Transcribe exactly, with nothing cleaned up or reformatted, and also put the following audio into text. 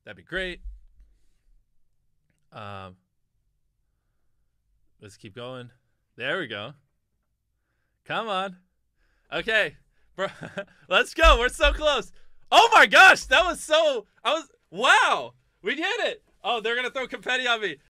That'd be great. Um, let's keep going. There we go. Come on. Okay, bro. Let's go. We're so close. Oh my gosh, that was so. I was. Wow, we did it. Oh, they're gonna throw confetti on me.